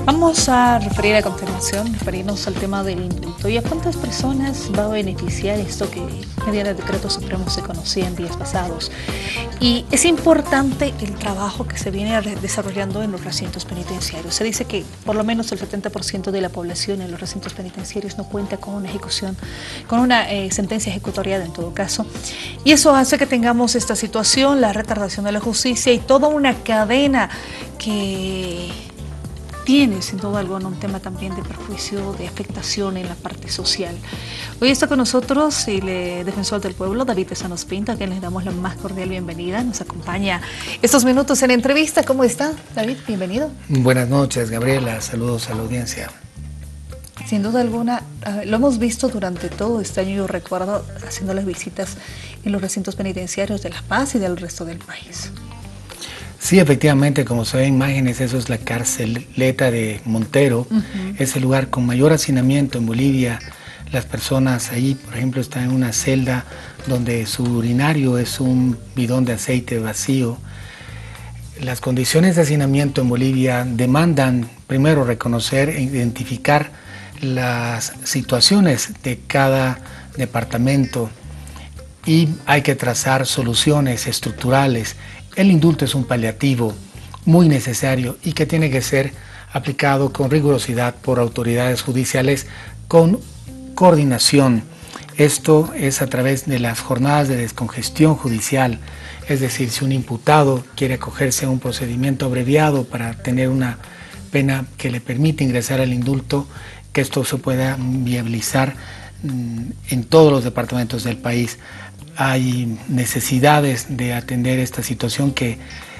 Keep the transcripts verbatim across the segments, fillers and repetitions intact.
Vamos a referir a continuación, referirnos al tema del indulto y a cuántas personas va a beneficiar esto que mediante el decreto supremo se conocía en días pasados. Y es importante el trabajo que se viene desarrollando en los recintos penitenciarios. Se dice que por lo menos el setenta por ciento de la población en los recintos penitenciarios no cuenta con una ejecución, con una eh, sentencia ejecutoriada en todo caso. Y eso hace que tengamos esta situación, la retardación de la justicia y toda una cadena que tiene sin duda alguna un tema también de perjuicio, de afectación en la parte social. Hoy está con nosotros el eh, defensor del pueblo, David Tezanos Pinto, a quien les damos la más cordial bienvenida. Nos acompaña estos minutos en la entrevista. ¿Cómo está, David? Bienvenido. Buenas noches, Gabriela. Saludos a la audiencia. Sin duda alguna, lo hemos visto durante todo este año, yo recuerdo haciendo las visitas en los recintos penitenciarios de La Paz y del resto del país. Sí, efectivamente, como se ve en imágenes, eso es la carceleta de Montero. Uh-huh. Es el lugar con mayor hacinamiento en Bolivia. Las personas ahí, por ejemplo, están en una celda donde su urinario es un bidón de aceite vacío. Las condiciones de hacinamiento en Bolivia demandan, primero, reconocer e identificar las situaciones de cada departamento y hay que trazar soluciones estructurales. El indulto es un paliativo muy necesario y que tiene que ser aplicado con rigurosidad por autoridades judiciales con coordinación. Esto es a través de las jornadas de descongestión judicial, es decir, si un imputado quiere acogerse a un procedimiento abreviado para tener una pena que le permite ingresar al indulto, que esto se pueda viabilizar en todos los departamentos del país. Hay necesidades de atender esta situación que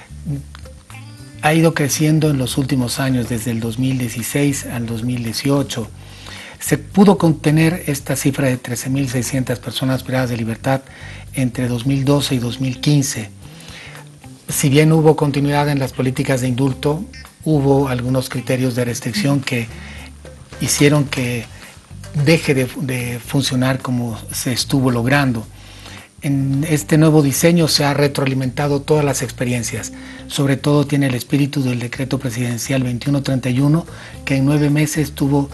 ha ido creciendo en los últimos años, desde el dos mil dieciséis al dos mil dieciocho. Se pudo contener esta cifra de trece mil seiscientas personas privadas de libertad entre dos mil doce y dos mil quince. Si bien hubo continuidad en las políticas de indulto, hubo algunos criterios de restricción que hicieron que deje de, de funcionar como se estuvo logrando. En este nuevo diseño se ha retroalimentado todas las experiencias, sobre todo tiene el espíritu del decreto presidencial veintiuno treinta y uno, que en nueve meses tuvo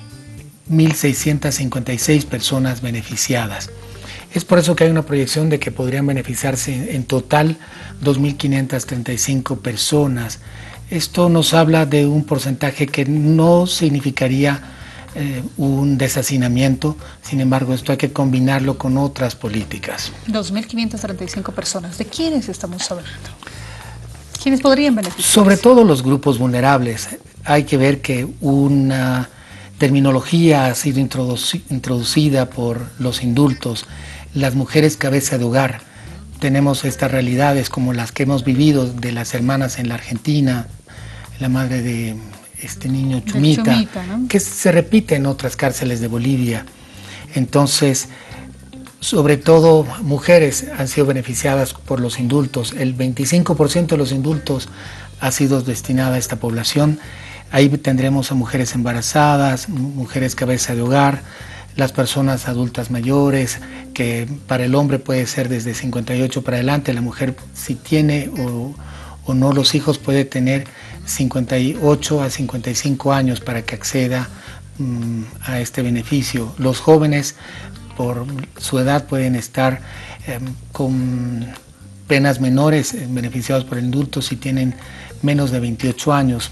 mil seiscientas cincuenta y seis personas beneficiadas. Es por eso que hay una proyección de que podrían beneficiarse en total dos mil quinientas treinta y cinco personas. Esto nos habla de un porcentaje que no significaría Eh, un deshacinamiento, sin embargo esto hay que combinarlo con otras políticas. dos mil quinientas treinta y cinco personas, ¿de quiénes estamos hablando? ¿Quiénes podrían beneficiarse? Sobre todo los grupos vulnerables. Hay que ver que una terminología ha sido introduci introducida por los indultos, las mujeres cabeza de hogar. Tenemos estas realidades como las que hemos vivido de las hermanas en la Argentina, la madre de este niño Chumita, Chumita, ¿no? Que se repite en otras cárceles de Bolivia. Entonces, sobre todo mujeres han sido beneficiadas por los indultos. El veinticinco por ciento de los indultos ha sido destinado a esta población. Ahí tendremos a mujeres embarazadas, mujeres cabeza de hogar, las personas adultas mayores, que para el hombre puede ser desde cincuenta y ocho para adelante. La mujer, si tiene o, o no los hijos, puede tener cincuenta y ocho a cincuenta y cinco años para que acceda um, a este beneficio. Los jóvenes, por su edad, pueden estar eh, con penas menores, eh, beneficiados por el indulto si tienen menos de veintiocho años.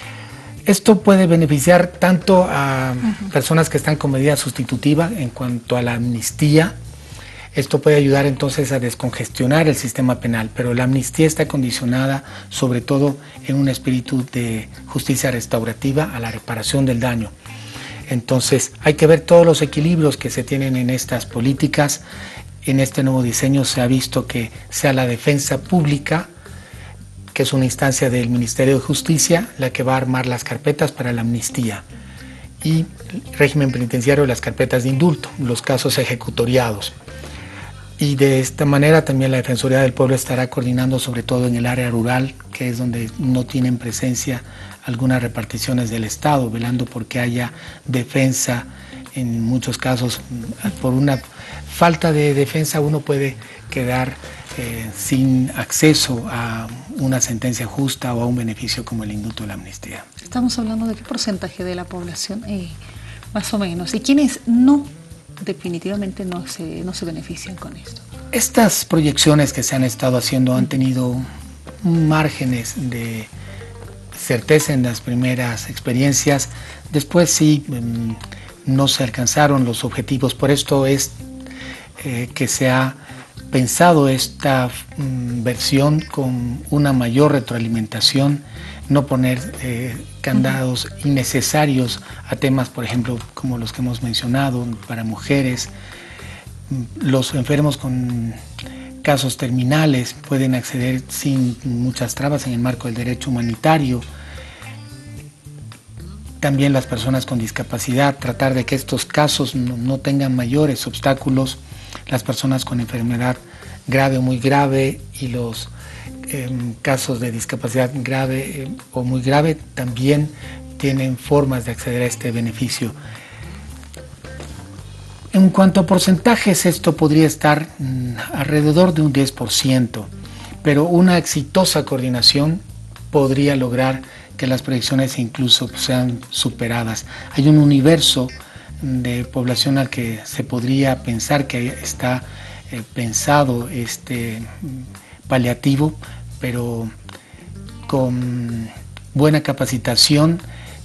Esto puede beneficiar tanto a uh-huh. personas que están con medida sustitutiva en cuanto a la amnistía. Esto puede ayudar entonces a descongestionar el sistema penal, pero la amnistía está condicionada sobre todo en un espíritu de justicia restaurativa a la reparación del daño. Entonces hay que ver todos los equilibrios que se tienen en estas políticas. En este nuevo diseño se ha visto que sea la defensa pública, que es una instancia del Ministerio de Justicia, la que va a armar las carpetas para la amnistía, y el régimen penitenciario las carpetas de indulto, los casos ejecutoriados. Y de esta manera también la Defensoría del Pueblo estará coordinando sobre todo en el área rural, que es donde no tienen presencia algunas reparticiones del Estado, velando porque haya defensa. En muchos casos, por una falta de defensa, uno puede quedar eh, sin acceso a una sentencia justa o a un beneficio como el indulto o la amnistía. Estamos hablando de qué porcentaje de la población, eh, más o menos, y quienes no, definitivamente no se, no se benefician con esto. Estas proyecciones que se han estado haciendo han tenido márgenes de certeza en las primeras experiencias. Después sí no se alcanzaron los objetivos. Por esto es eh, que se ha pensado esta mm, versión con una mayor retroalimentación, no poner eh, candados uh-huh. innecesarios a temas, por ejemplo, como los que hemos mencionado, para mujeres. Los enfermos con casos terminales pueden acceder sin muchas trabas en el marco del derecho humanitario. También las personas con discapacidad, tratar de que estos casos no, no tengan mayores obstáculos. Las personas con enfermedad grave o muy grave y los eh, casos de discapacidad grave eh, o muy grave también tienen formas de acceder a este beneficio. En cuanto a porcentajes, esto podría estar mmm, alrededor de un diez por ciento, pero una exitosa coordinación podría lograr que las proyecciones incluso sean superadas. Hay un universo de población al que se podría pensar que está eh, pensado este paliativo, pero con buena capacitación.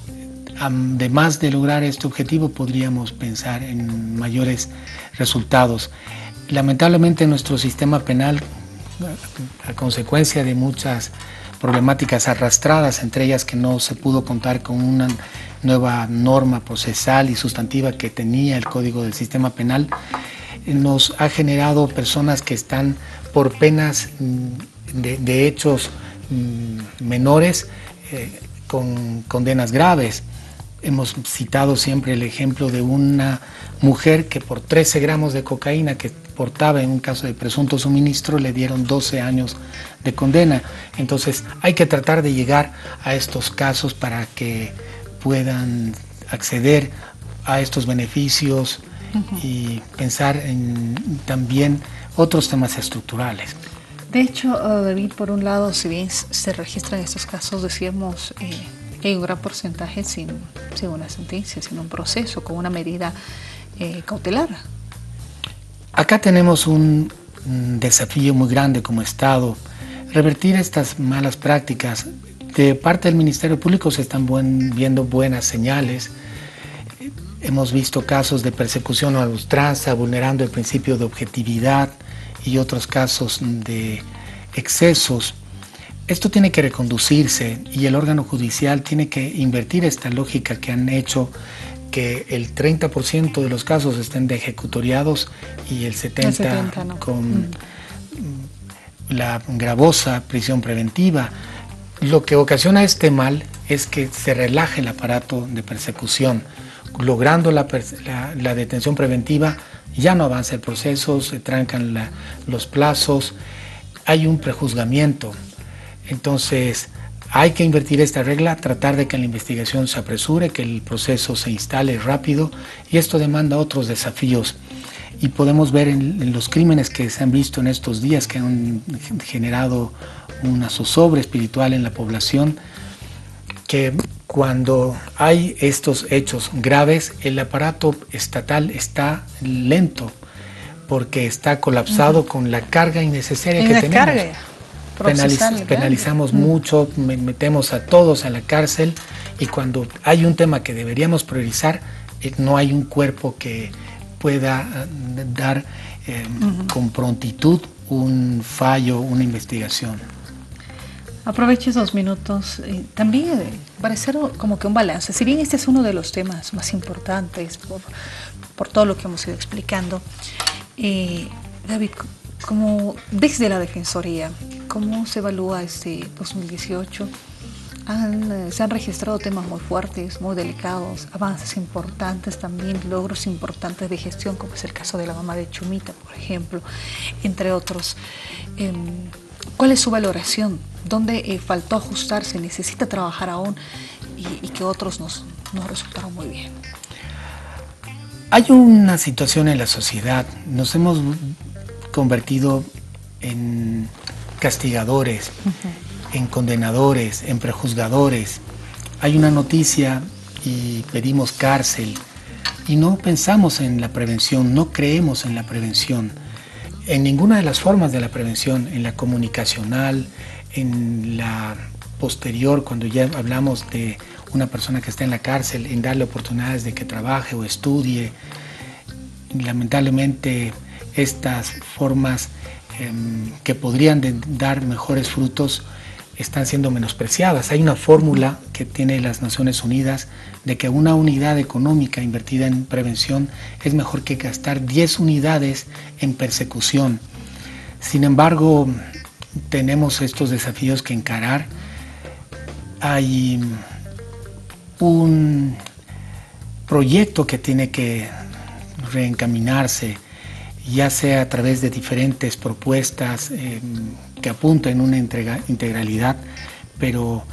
Además de lograr este objetivo, podríamos pensar en mayores resultados. Lamentablemente, nuestro sistema penal, a consecuencia de muchas problemáticas arrastradas, entre ellas que no se pudo contar con una nueva norma procesal y sustantiva que tenía el Código del Sistema Penal, nos ha generado personas que están por penas de, de hechos menores eh, con condenas graves. Hemos citado siempre el ejemplo de una mujer que por trece gramos de cocaína que portaba en un caso de presunto suministro le dieron doce años de condena. Entonces hay que tratar de llegar a estos casos para que puedan acceder a estos beneficios uh-huh. y pensar en también otros temas estructurales. De hecho, uh, David, por un lado, si bien se registran estos casos, decíamos eh, que hay un gran porcentaje sin, sin una sentencia, sin un proceso, con una medida eh, cautelar. Acá tenemos un, un desafío muy grande como Estado, revertir estas malas prácticas. De parte del Ministerio Público se están buen, viendo buenas señales. Hemos visto casos de persecución a ultranza, vulnerando el principio de objetividad y otros casos de excesos. Esto tiene que reconducirse y el órgano judicial tiene que invertir esta lógica que han hecho que el treinta por ciento de los casos estén de ejecutoriados y el setenta por ciento el setenta, no. con mm. la gravosa prisión preventiva. Lo que ocasiona este mal es que se relaje el aparato de persecución. Logrando la, la, la detención preventiva, ya no avanza el proceso, se trancan la, los plazos, hay un prejuzgamiento. Entonces, hay que invertir esta regla, tratar de que la investigación se apresure, que el proceso se instale rápido, y esto demanda otros desafíos. Y podemos ver en, en los crímenes que se han visto en estos días, que han generado una zozobra espiritual en la población, que cuando hay estos hechos graves, el aparato estatal está lento, porque está colapsado uh-huh. con la carga innecesaria que tenemos. Carga. Penaliz penalizamos uh-huh. mucho, metemos a todos a la cárcel, y cuando hay un tema que deberíamos priorizar, no hay un cuerpo que pueda dar eh, uh-huh. con prontitud un fallo, una investigación. Aprovecho esos minutos eh, también eh, para hacer como que un balance. Si bien este es uno de los temas más importantes por, por todo lo que hemos ido explicando, eh, David, como desde la Defensoría, ¿cómo se evalúa este dos mil dieciocho? Han, eh, se han registrado temas muy fuertes, muy delicados, avances importantes también, logros importantes de gestión, como es el caso de la mamá de Chumita, por ejemplo, entre otros. Eh, ¿Cuál es su valoración? ¿Dónde eh, faltó ajustarse? ¿Necesita trabajar aún? Y, y que otros nos, nos resultaron muy bien. Hay una situación en la sociedad. Nos hemos convertido en castigadores. Uh-huh. en condenadores, en prejuzgadores. Hay una noticia y pedimos cárcel y no pensamos en la prevención, no creemos en la prevención, en ninguna de las formas de la prevención, en la comunicacional, en la posterior, cuando ya hablamos de una persona que está en la cárcel, en darle oportunidades de que trabaje o estudie. Lamentablemente estas formas eh, que podrían de dar mejores frutos están siendo menospreciadas. Hay una fórmula que tiene las Naciones Unidas de que una unidad económica invertida en prevención es mejor que gastar diez unidades en persecución. Sin embargo, tenemos estos desafíos que encarar. Hay un proyecto que tiene que reencaminarse, ya sea a través de diferentes propuestas eh, que apuntan en una integra integralidad, pero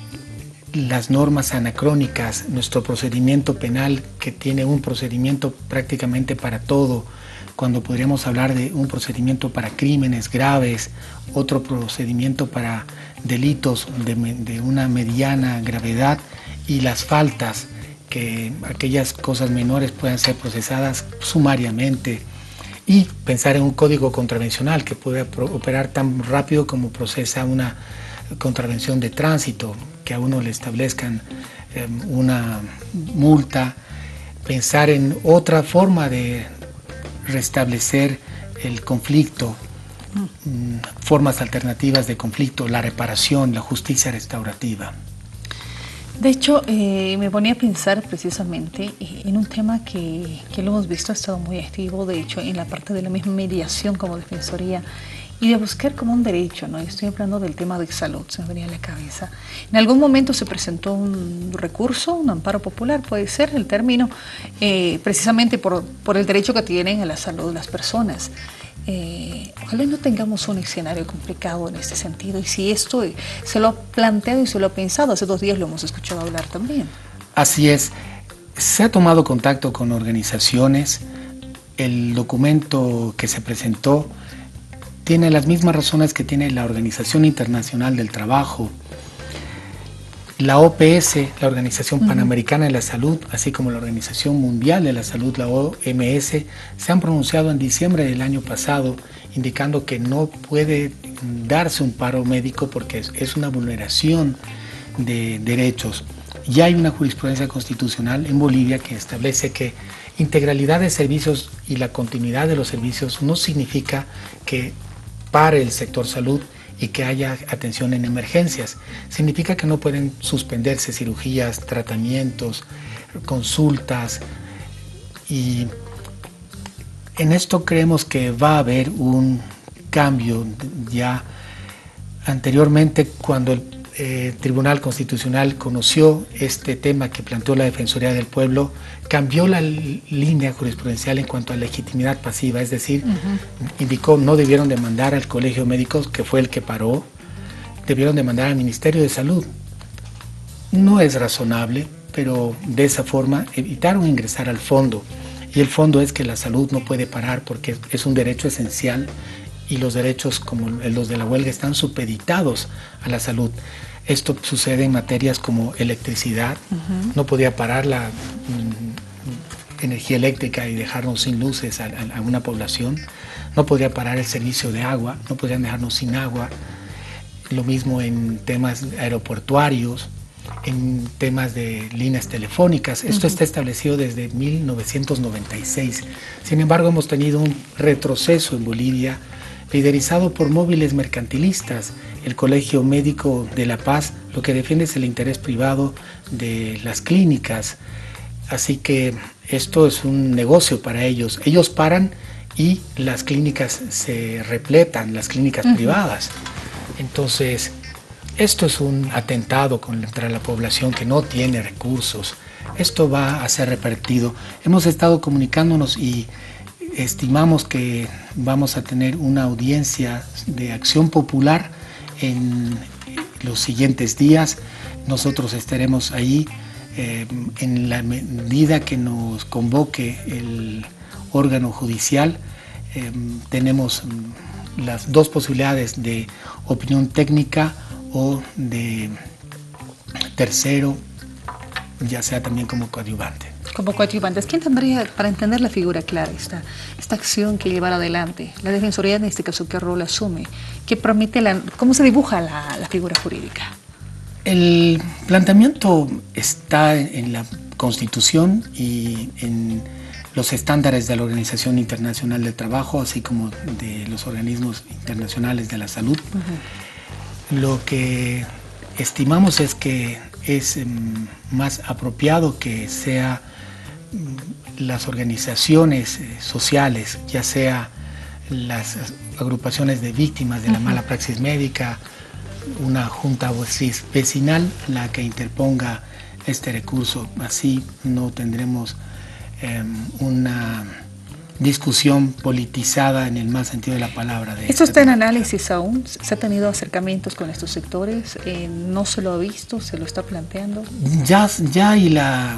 las normas anacrónicas, nuestro procedimiento penal que tiene un procedimiento prácticamente para todo, cuando podríamos hablar de un procedimiento para crímenes graves, otro procedimiento para delitos de, de una mediana gravedad, y las faltas, que aquellas cosas menores puedan ser procesadas sumariamente, y pensar en un código contravencional que pueda operar tan rápido como procesa una contravención de tránsito, que a uno le establezcan eh, una multa, pensar en otra forma de restablecer el conflicto, mm, formas alternativas de conflicto, la reparación, la justicia restaurativa. De hecho, eh, me ponía a pensar precisamente en un tema que, que lo hemos visto, ha estado muy activo, de hecho, en la parte de la misma mediación como defensoría y de buscar como un derecho, ¿no? Estoy hablando del tema de salud, se me venía a la cabeza. En algún momento se presentó un recurso, un amparo popular, puede ser el término, eh, precisamente por, por el derecho que tienen a la salud las personas. Eh, ojalá no tengamos un escenario complicado en este sentido, y si esto se lo ha planteado y se lo ha pensado, hace dos días lo hemos escuchado hablar también. Así es, se ha tomado contacto con organizaciones, el documento que se presentó tiene las mismas razones que tiene la Organización Internacional del Trabajo, la O P S, la Organización Panamericana de la Salud, así como la Organización Mundial de la Salud, la O M S, se han pronunciado en diciembre del año pasado indicando que no puede darse un paro médico porque es, es una vulneración de derechos. Ya hay una jurisprudencia constitucional en Bolivia que establece que integralidad de servicios y la continuidad de los servicios no significa que pare el sector salud y que haya atención en emergencias. Significa que no pueden suspenderse cirugías, tratamientos, consultas, y en esto creemos que va a haber un cambio. Ya anteriormente, cuando el eh, Tribunal Constitucional conoció este tema que planteó la Defensoría del Pueblo, cambió la línea jurisprudencial en cuanto a legitimidad pasiva, es decir, uh-huh. indicó no debieron demandar al Colegio Médico, que fue el que paró, debieron demandar al Ministerio de Salud. No es razonable, pero de esa forma evitaron ingresar al fondo, y el fondo es que la salud no puede parar porque es un derecho esencial y los derechos como los de la huelga están supeditados a la salud. Esto sucede en materias como electricidad, uh-huh. no podía parar la mm, energía eléctrica y dejarnos sin luces a, a, a una población, no podría parar el servicio de agua, no podrían dejarnos sin agua, lo mismo en temas aeroportuarios, en temas de líneas telefónicas. Esto uh-huh. está establecido desde mil novecientos noventa y seis. Sin embargo, hemos tenido un retroceso en Bolivia, liderizado por móviles mercantilistas. El Colegio Médico de La Paz lo que defiende es el interés privado de las clínicas, así que esto es un negocio para ellos. Ellos paran y las clínicas se repletan, las clínicas uh-huh. privadas. Entonces, esto es un atentado contra la población que no tiene recursos. Esto va a ser repartido. Hemos estado comunicándonos y estimamos que vamos a tener una audiencia de acción popular en los siguientes días. Nosotros estaremos ahí eh, en la medida que nos convoque el órgano judicial. Eh, tenemos las dos posibilidades de opinión técnica o de tercero, ya sea también como coadyuvante. Como coadyuvantes, ¿quién tendría, para entender la figura clara, esta, esta acción que llevar adelante? La Defensoría, en este caso, ¿qué rol asume? ¿Qué permite la, ¿Cómo se dibuja la, la figura jurídica? El planteamiento está en la Constitución y en los estándares de la Organización Internacional del Trabajo, así como de los organismos internacionales de la salud. Uh-huh. Lo que estimamos es que es um, más apropiado que sea um, las organizaciones eh, sociales, ya sea las agrupaciones de víctimas de la uh-huh. mala praxis médica, una junta vecinal la que interponga este recurso. Así no tendremos eh, una discusión politizada en el más sentido de la palabra. De ¿Esto está en análisis aún? ¿Se ha tenido acercamientos con estos sectores? Eh, ¿No se lo ha visto? ¿Se lo está planteando? Ya, ya hay la,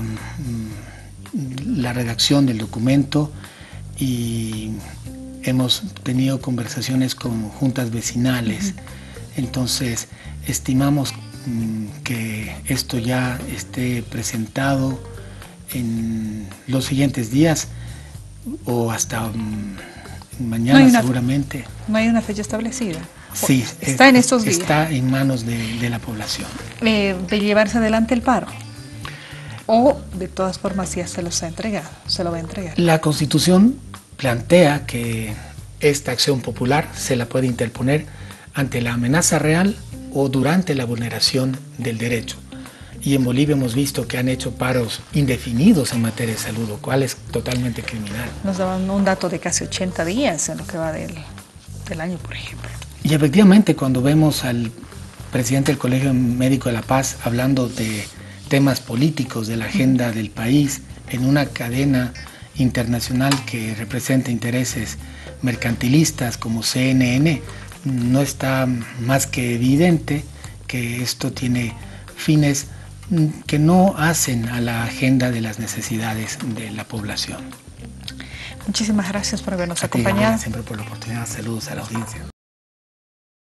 la redacción del documento y hemos tenido conversaciones con juntas vecinales. Uh-huh. Entonces, estimamos mmm, que esto ya esté presentado en los siguientes días o hasta mmm, mañana no una, seguramente. ¿No hay una fecha establecida? Sí, está es, en estos días. Está en manos de, de la población. Eh, ¿De llevarse adelante el paro? ¿O de todas formas ya se los ha entregado? ¿Se lo va a entregar? La Constitución plantea que esta acción popular se la puede interponer ante la amenaza real o durante la vulneración del derecho. Y en Bolivia hemos visto que han hecho paros indefinidos en materia de salud, lo cual es totalmente criminal. Nos daban un dato de casi ochenta días en lo que va del, del año, por ejemplo. Y efectivamente, cuando vemos al presidente del Colegio Médico de La Paz hablando de temas políticos, de la agenda uh-huh. del país, en una cadena internacional que representa intereses mercantilistas como C N N, no está más que evidente que esto tiene fines que no hacen a la agenda de las necesidades de la población. Muchísimas gracias por habernos a acompañado. Ti, siempre por la oportunidad. Saludos a la audiencia.